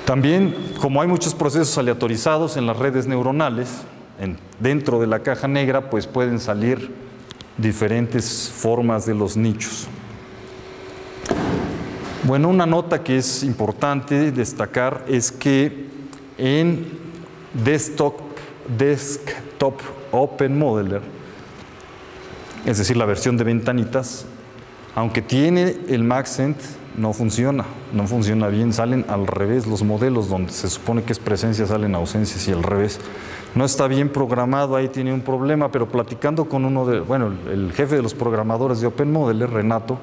También, como hay muchos procesos aleatorizados en las redes neuronales, dentro de la caja negra, pues pueden salir diferentes formas de los nichos. Bueno, una nota que es importante destacar es que en Desktop Open Modeler, es decir, la versión de ventanitas, aunque tiene el Maxent, no funciona bien, salen al revés los modelos, donde se supone que es presencia, salen ausencias y al revés. No está bien programado, ahí tiene un problema, pero platicando con el jefe de los programadores de Open Modeler, Renato,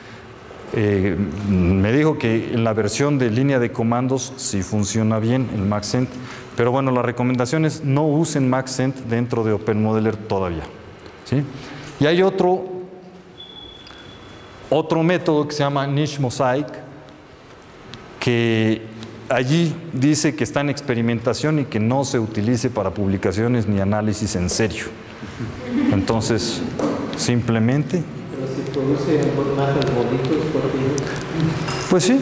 me dijo que en la versión de línea de comandos sí funciona bien el Maxent, pero bueno, la recomendación es no usen Maxent dentro de Open Modeler todavía, ¿sí? Y hay otro método que se llama Niche Mosaic, que allí dice que está en experimentación y que no se utilice para publicaciones ni análisis en serio. Entonces, simplemente... Pero si produce formatos bonitos, ¿por qué? Pues sí.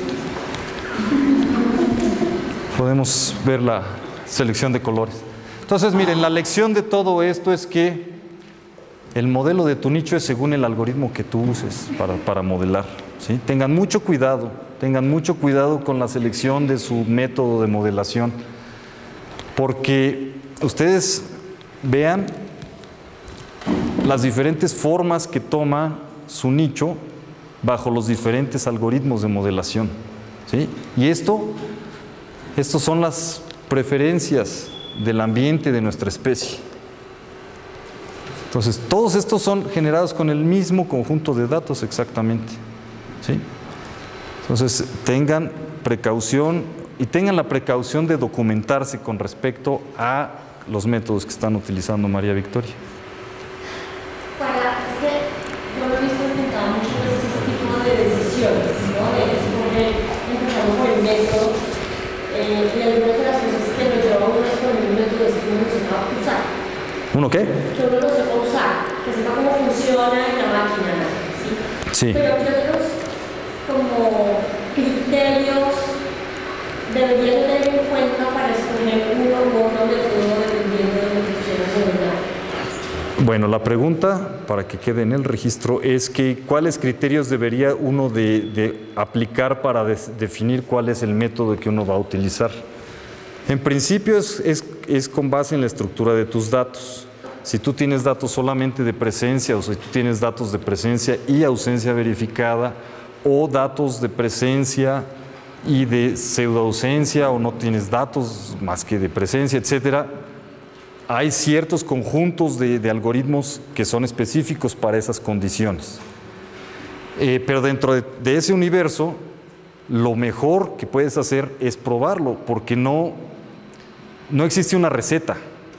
Podemos ver la selección de colores. Entonces, miren, la lección de todo esto es que el modelo de tu nicho es según el algoritmo que tú uses para modelar, ¿sí? Tengan mucho cuidado con la selección de su método de modelación, porque ustedes vean las diferentes formas que toma su nicho bajo los diferentes algoritmos de modelación, ¿sí? Y estos son las preferencias del ambiente de nuestra especie. Entonces, todos estos son generados con el mismo conjunto de datos exactamente, ¿sí? Entonces, tengan precaución y tengan la precaución de documentarse con respecto a los métodos que están utilizando, María Victoria. Es que yo lo he visto enfrentado muchas veces este tipo de decisiones, ¿no? De escoger, empezando por el método, y algunas de las cosas que nos lleva a uno es con el método que uno se va a usar. ¿Uno qué? Que uno lo sepa usar, que sepa cómo funciona en la máquina, ¿sí? Sí. Pero ¿qué otros como criterios deberían tener en cuenta para escoger uno u otro método dependiendo de lo que quieran modelar? Bueno, la pregunta, para que quede en el registro, es que ¿cuáles criterios debería uno de aplicar para definir cuál es el método que uno va a utilizar? En principio es con base en la estructura de tus datos. Si tú tienes datos solamente de presencia, o si tú tienes datos de presencia y ausencia verificada, o datos de presencia y de pseudoausencia, o no tienes datos más que de presencia, etcétera, hay ciertos conjuntos de algoritmos que son específicos para esas condiciones. Pero dentro de ese universo, lo mejor que puedes hacer es probarlo, porque no existe una receta.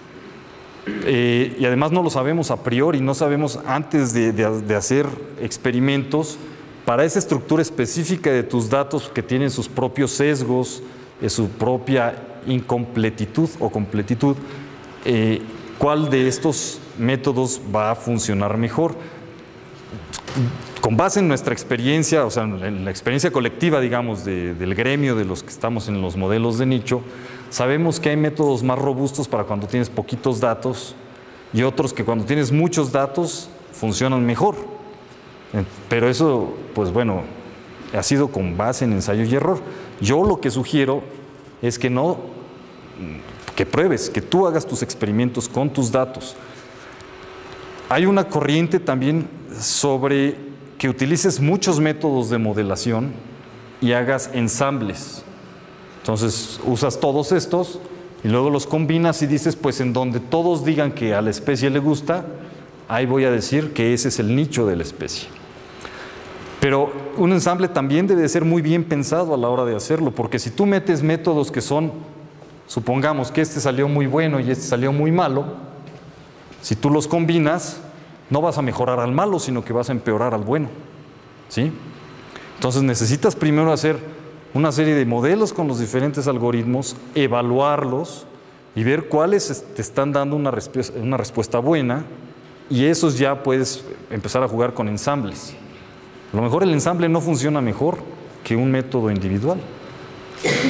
Y además no lo sabemos a priori, no sabemos antes de hacer experimentos para esa estructura específica de tus datos que tienen sus propios sesgos, su propia incompletitud o completitud. ¿Cuál de estos métodos va a funcionar mejor? Con base en nuestra experiencia, o sea, en la experiencia colectiva, digamos, del gremio de los que estamos en los modelos de nicho, sabemos que hay métodos más robustos para cuando tienes poquitos datos y otros que cuando tienes muchos datos funcionan mejor. Pero eso, pues bueno, ha sido con base en ensayo y error. Yo lo que sugiero es que pruebes, que tú hagas tus experimentos con tus datos. Hay una corriente también sobre que utilices muchos métodos de modelación y hagas ensambles. Entonces usas todos estos y luego los combinas y dices, pues en donde todos digan que a la especie le gusta, ahí voy a decir que ese es el nicho de la especie. Pero un ensamble también debe ser muy bien pensado a la hora de hacerlo, porque si tú metes métodos que son, supongamos que este salió muy bueno y este salió muy malo, si tú los combinas, no vas a mejorar al malo, sino que vas a empeorar al bueno, ¿sí? Entonces necesitas primero hacer una serie de modelos con los diferentes algoritmos, evaluarlos y ver cuáles te están dando una respuesta buena, y esos ya puedes empezar a jugar con ensambles. A lo mejor el ensamble no funciona mejor que un método individual.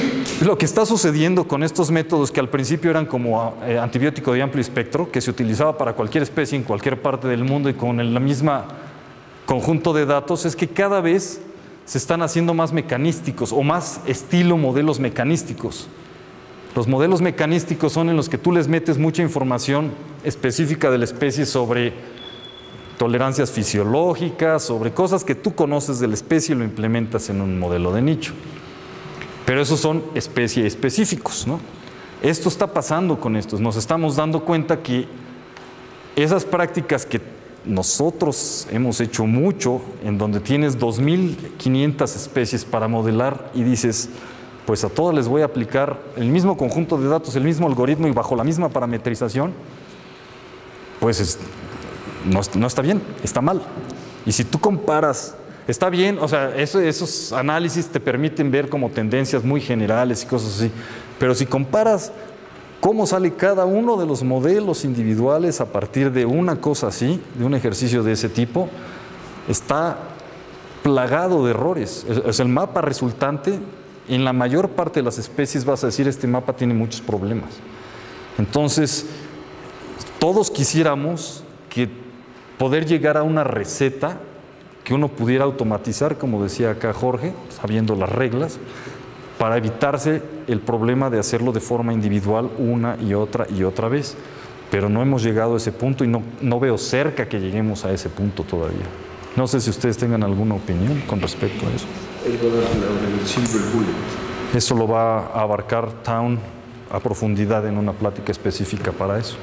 lo que está sucediendo con estos métodos que al principio eran como antibiótico de amplio espectro, que se utilizaba para cualquier especie en cualquier parte del mundo y con el mismo conjunto de datos, es que cada vez se están haciendo más mecanísticos o más estilo modelos mecanísticos. Los modelos mecanísticos son en los que tú les metes mucha información específica de la especie sobre tolerancias fisiológicas, sobre cosas que tú conoces de la especie y lo implementas en un modelo de nicho. Pero esos son especie específicos, ¿no? Esto está pasando con estos. Nos estamos dando cuenta que esas prácticas que nosotros hemos hecho mucho, en donde tienes 2.500 especies para modelar y dices, pues a todas les voy a aplicar el mismo conjunto de datos, el mismo algoritmo y bajo la misma parametrización, pues no está bien, está mal. Y si tú comparas, está bien, o sea, esos análisis te permiten ver como tendencias muy generales y cosas así, pero si comparas cómo sale cada uno de los modelos individuales a partir de una cosa así, de un ejercicio de ese tipo, está plagado de errores. Es el mapa resultante, en la mayor parte de las especies vas a decir, este mapa tiene muchos problemas. Entonces, todos quisiéramos que poder llegar a una receta que uno pudiera automatizar, como decía acá Jorge, sabiendo las reglas, para evitarse el problema de hacerlo de forma individual una y otra vez. Pero no hemos llegado a ese punto y no veo cerca que lleguemos a ese punto todavía. No sé si ustedes tengan alguna opinión con respecto a eso. El silver bullet. Eso lo va a abarcar Town a profundidad en una plática específica para eso.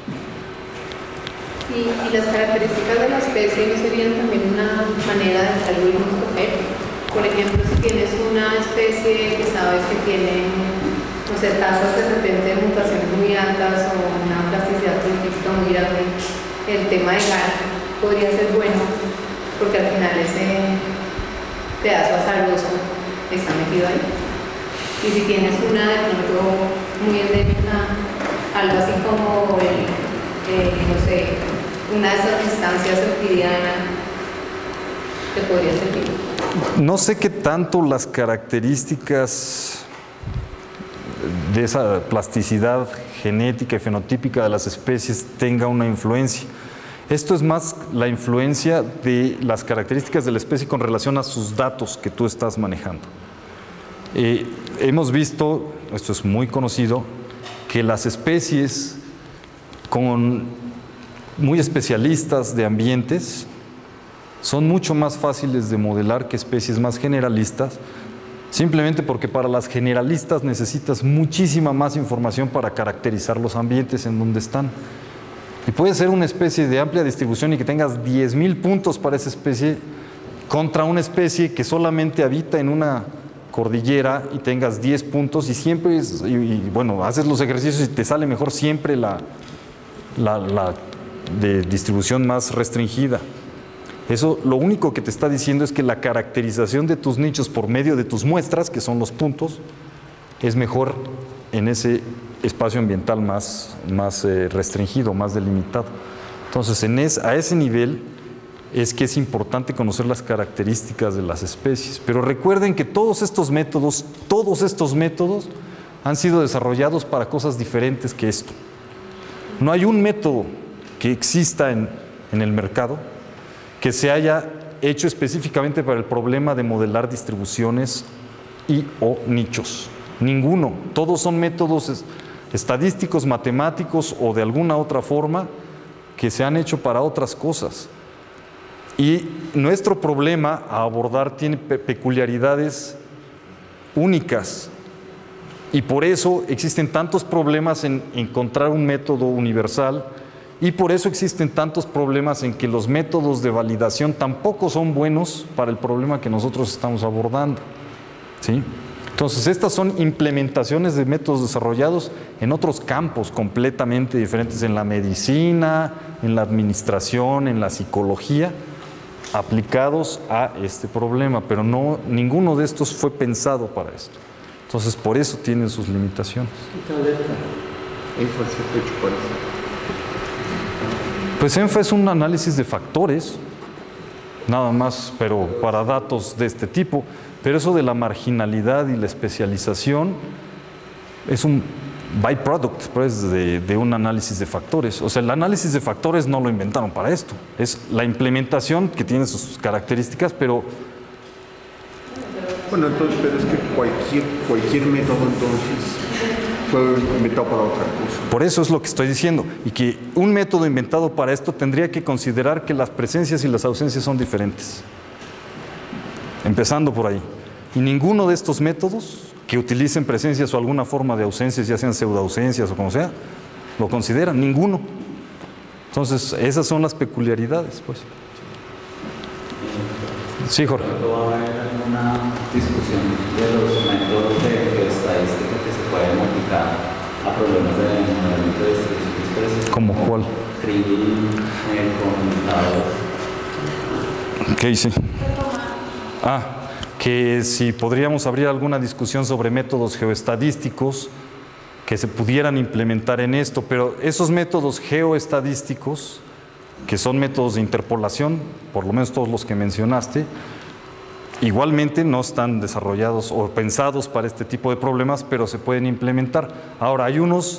Y las características de la especie no serían también una manera de que algoritmos escoger. Por ejemplo, si tienes una especie que sabes que tiene, no sé, tasas de repente de mutaciones muy altas o una plasticidad genética muy grande, el tema de GAN podría ser bueno, porque al final ese pedazo azaroso está metido ahí. Y si tienes una de pronto muy endémica, algo así como no sé, una de esas instancias orquidianas, te podría servir. No sé qué tanto las características de esa plasticidad genética y fenotípica de las especies tenga una influencia. Esto es más la influencia de las características de la especie con relación a sus datos que tú estás manejando. Hemos visto, esto es muy conocido, que las especies muy especialistas de ambientes son mucho más fáciles de modelar que especies más generalistas, simplemente porque para las generalistas necesitas muchísima más información para caracterizar los ambientes en donde están. Y puede ser una especie de amplia distribución y que tengas 10,000 puntos para esa especie contra una especie que solamente habita en una cordillera y tengas 10 puntos y siempre, bueno, haces los ejercicios y te sale mejor siempre la de distribución más restringida. Eso lo único que te está diciendo es que la caracterización de tus nichos por medio de tus muestras, que son los puntos, es mejor en ese espacio ambiental más restringido, más delimitado. Entonces, a ese nivel es que es importante conocer las características de las especies. Pero recuerden que todos estos métodos han sido desarrollados para cosas diferentes que esto. No hay un método que exista en el mercado que se haya hecho específicamente para el problema de modelar distribuciones o nichos. Ninguno. Todos son métodos estadísticos, matemáticos o de alguna otra forma que se han hecho para otras cosas. Y nuestro problema a abordar tiene peculiaridades únicas. Y por eso existen tantos problemas en encontrar un método universal y por eso existen tantos problemas en que los métodos de validación tampoco son buenos para el problema que nosotros estamos abordando. ¿Sí? Entonces, estas son implementaciones de métodos desarrollados en otros campos completamente diferentes, en la medicina, en la administración, en la psicología, aplicados a este problema, pero ninguno de estos fue pensado para esto. Entonces, por eso tienen sus limitaciones. Pues ENFA es un análisis de factores, nada más, pero para datos de este tipo. Pero eso de la marginalidad y la especialización es un byproduct pues, de un análisis de factores. O sea, el análisis de factores no lo inventaron para esto. Es la implementación que tiene sus características, pero... Bueno, entonces, pero es que cualquier método entonces fue inventado para otra cosa. Por eso es lo que estoy diciendo. Y que un método inventado para esto tendría que considerar que las presencias y las ausencias son diferentes. Empezando por ahí. Y ninguno de estos métodos que utilicen presencias o alguna forma de ausencias, ya sean pseudoausencias o como sea, lo consideran, ninguno. Entonces, esas son las peculiaridades, pues. Sí, Jorge. ¿Va a haber alguna discusión de los métodos de estadística que se pueden aplicar a problemas de modelamiento de distribuciones? ¿Cómo cuál? Kriging, con ¿Qué hice? Que si podríamos abrir alguna discusión sobre métodos geoestadísticos que se pudieran implementar en esto, pero esos métodos geoestadísticos, que son métodos de interpolación, por lo menos todos los que mencionaste, igualmente no están desarrollados o pensados para este tipo de problemas, pero se pueden implementar. Ahora, hay unos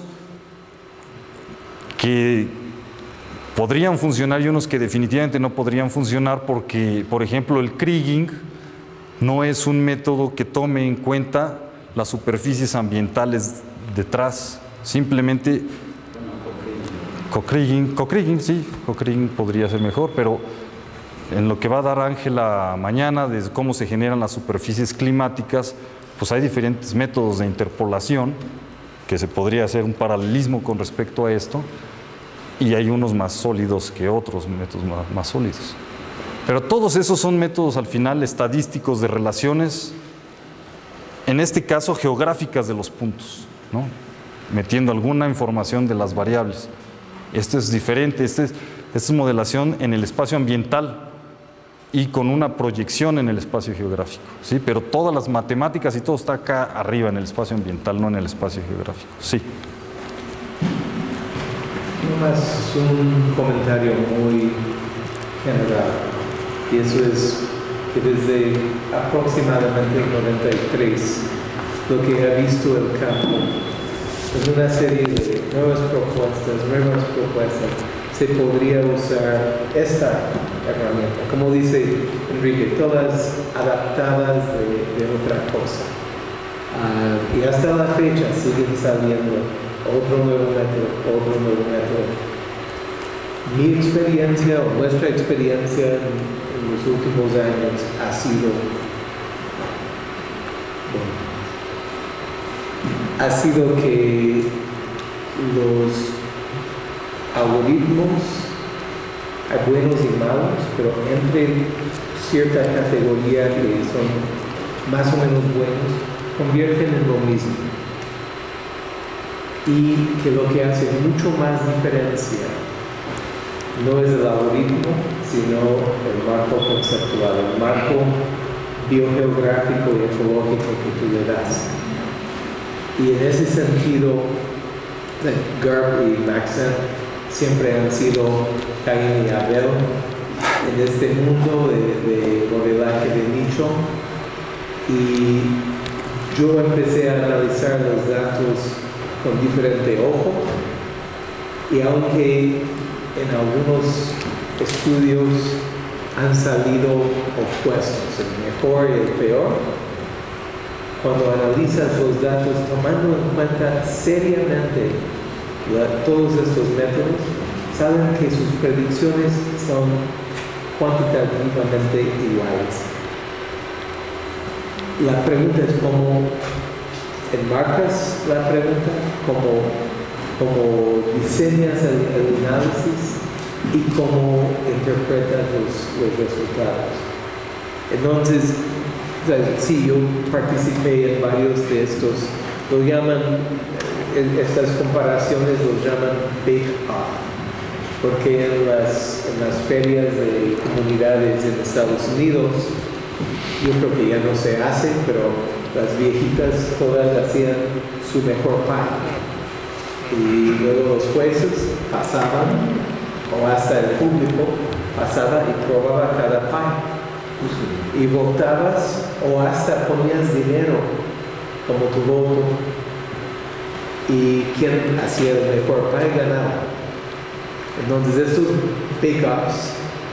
que podrían funcionar y unos que definitivamente no podrían funcionar porque, por ejemplo, el kriging no es un método que tome en cuenta las superficies ambientales detrás, simplemente co-kriging, sí, co-kriging podría ser mejor, pero en lo que va a dar Ángela mañana de cómo se generan las superficies climáticas, pues hay diferentes métodos de interpolación que se podría hacer un paralelismo con respecto a esto, y hay unos más sólidos que otros métodos más sólidos. Pero todos esos son métodos al final estadísticos de relaciones, en este caso geográficas de los puntos, ¿no? Metiendo alguna información de las variables. Este es diferente, esta es modelación en el espacio ambiental y con una proyección en el espacio geográfico, ¿sí? Pero todas las matemáticas y todo está acá arriba en el espacio ambiental, no en el espacio geográfico. Sí. Nomás un comentario muy general. Y eso es que desde aproximadamente el 93, lo que ha visto el campo es una serie de nuevas propuestas, se podría usar esta herramienta, como dice Enrique, todas adaptadas de otra cosa. Y hasta la fecha siguen saliendo otro nuevo método. Mi experiencia o nuestra experiencia en los últimos años ha sido que los algoritmos, hay buenos y malos, pero entre cierta categoría que son más o menos buenos, convierten en lo mismo. Y que lo que hace mucho más diferencia no es el algoritmo, sino el marco conceptual, el marco biogeográfico y ecológico que tú le das. Y en ese sentido, Garb y Maxent siempre han sido Caín y Abel en este mundo de modelaje de nicho. Y yo empecé a analizar los datos con diferente ojo, y aunque en algunos estudios han salido opuestos, el mejor y el peor, cuando analizas los datos tomando en cuenta seriamente todos estos métodos, saben que sus predicciones son cuantitativamente iguales. La pregunta es cómo enmarcas la pregunta, cómo diseñas el análisis y cómo interpretas los resultados. Entonces, sí, yo participé en varios de estos, lo llaman, estas comparaciones los llaman Bake Off, porque en las ferias de comunidades en Estados Unidos, yo creo que ya no se hace, pero las viejitas todas hacían su mejor pie. Y luego los jueces pasaban, o hasta el público pasaba y probaba cada pie. Y votabas o hasta ponías dinero como tu voto. y quién hacía el mejor para ganar. Entonces estos bake-offs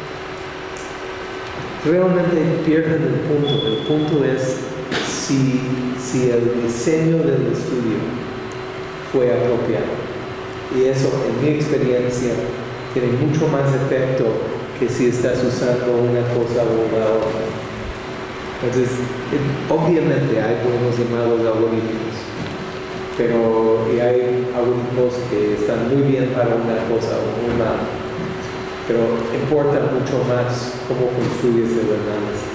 realmente pierden el punto. El punto es si el diseño del estudio fue apropiado. Y eso, en mi experiencia, tiene mucho más efecto que si estás usando una cosa o la otra. Entonces, obviamente hay buenos y malos algoritmos, pero hay algoritmos que están muy bien para una cosa o muy mal. Pero importa mucho más cómo construyes el análisis.